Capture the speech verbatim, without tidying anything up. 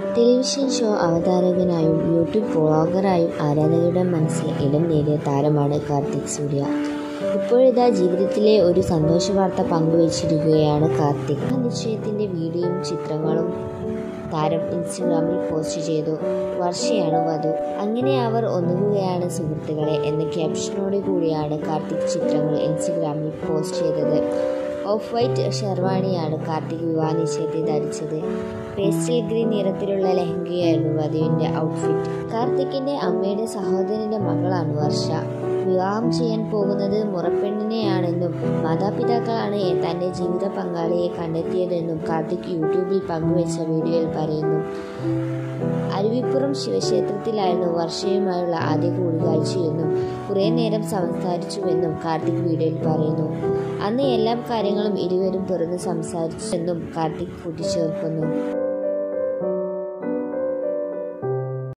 Television show അവതാരകനായും YouTube വ്ളോഗറായും ആരാധകരുടെ മനസ്സിൽ ഇടം നേടിയ താരമാണ് കാർത്തിക് സൂര്യ. ഇപ്പോഴിതാ ജീവിതത്തിലെ ഒരു സന്തോഷ വാർത്ത പങ്കുവച്ചിരിക്കുകയാണ് കാർത്തിക്. ആ നിശ്ചയത്തിൻ്റെ വീഡിയോയും ചിത്രങ്ങളും താരം ഇൻസ്റ്റഗ്രാമിൽ പോസ്റ്റ് ചെയ്തു. വർഷയാണ് വധു. അങ്ങനെ അവർ ഒന്നുകൂടിയാണ് സുഹൃത്തുക്കളെ എന്ന ക്യാപ്ഷനോട് കൂടിയാണ് കാർത്തിക് ചിത്രങ്ങൾ ഇൻസ്റ്റഗ്രാമിൽ പോസ്റ്റ് ചെയ്തത്. ഓഫ് വൈറ്റ് ഷെർവാണിയാണ് കാർത്തിക് വിവാഹ നിശ്ചയത്തിൽ ധരിച്ചത്. പേസ്റ്റൽ ഗ്രീൻ നിറത്തിലുള്ള ലെഹങ്കയായിരുന്നു വധുവിൻ്റെ ഔട്ട്ഫിറ്റ്. കാർത്തിക്കിൻ്റെ അമ്മയുടെ സഹോദരൻ്റെ മകളാണ് വർഷ. വിവാഹം ചെയ്യാൻ പോകുന്നത് മുറപ്പെണ്ണിനെയാണെന്നും മാതാപിതാക്കളാണ് തൻ്റെ ജീവിത പങ്കാളിയെ കണ്ടെത്തിയതെന്നും കാർത്തിക് യൂട്യൂബിൽ പങ്കുവച്ച വീഡിയോയിൽ പറയുന്നു. അരുവിപ്പുറം ശിവക്ഷേത്രത്തിലായിരുന്നു വർഷയുമായുള്ള ആദ്യ കൂടിക്കാഴ്ചയെന്നും കുറേ നേരം സംസാരിച്ചുവെന്നും കാർത്തിക് വീഡിയോയിൽ പറയുന്നു. അന്ന് എല്ലാ കാര്യങ്ങളും ഇരുവരും തുറന്ന് സംസാരിച്ചെന്നും കാർത്തിക് കൂട്ടിച്ചേർക്കുന്നു.